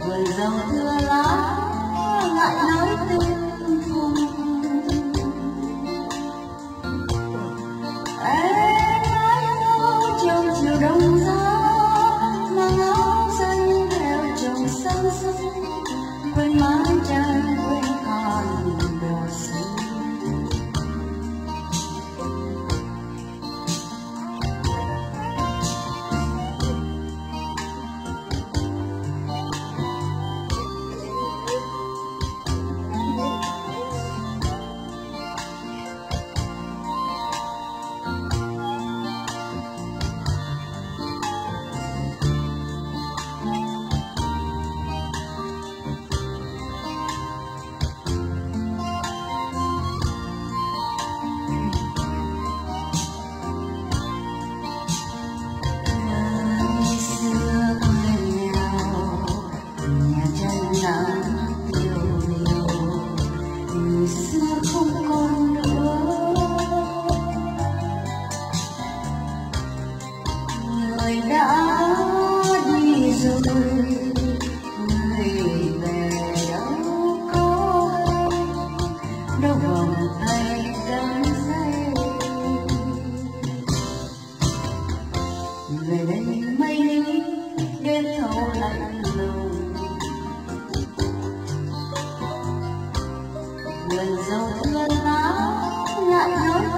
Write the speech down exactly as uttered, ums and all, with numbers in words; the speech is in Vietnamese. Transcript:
vườn dâu thưa lá lại nói tương phùng. Em nói đâu trong chiều đông gió mang áo xanh theo chồng xanh xanh, quên mái tranh quên hòn đồ xưa. Người đã đi rồi, người về đâu có hay, đâu vòng tay đắm say. Về đây mây đêm thâu lạnh lùng, vườn dâu thưa lá lại nói